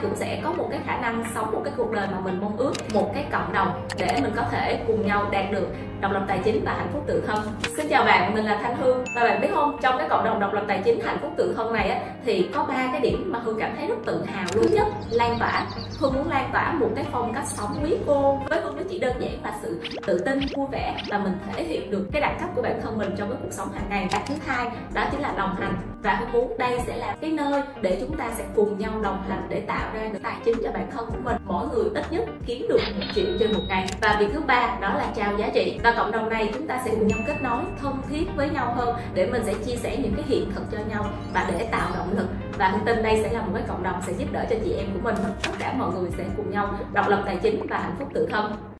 cũng sẽ có một cái khả năng sống một cái cuộc đời mà mình mong ước, một cái cộng đồng để mình có thể cùng nhau đạt được độc lập tài chính và hạnh phúc tự thân. Xin chào bạn, mình là Thanh Hương. Và bạn biết không, trong cái cộng đồng độc lập tài chính hạnh phúc tự thân này thì có 3 cái điểm mà Hương cảm thấy rất tự hào luôn. Thứ nhất, lan tỏa. Hương muốn lan tỏa một cái phong cách sống quý cô. Với Hương nó chỉ đơn giản là sự tự tin, vui vẻ và mình thể hiện được cái đẳng cấp của bản thân mình trong cái cuộc sống hàng ngày. Và thứ hai, đó chính là đồng hành. Và Hương muốn đây sẽ là cái nơi để chúng ta sẽ cùng nhau đồng hành để tạo ra được tài chính cho bản thân của mình. Mỗi người ít nhất kiếm được 1 triệu trên một ngày. Và việc thứ ba đó là trao giá trị. Và cộng đồng này chúng ta sẽ cùng nhau kết nối thân thiết với nhau hơn để mình sẽ chia sẻ những cái hiện thực cho nhau và để tạo động lực. Và Hương tin đây sẽ là một cái cộng đồng sẽ giúp đỡ cho chị em của mình. Tất cả mọi người sẽ cùng nhau độc lập tài chính và hạnh phúc tự thân.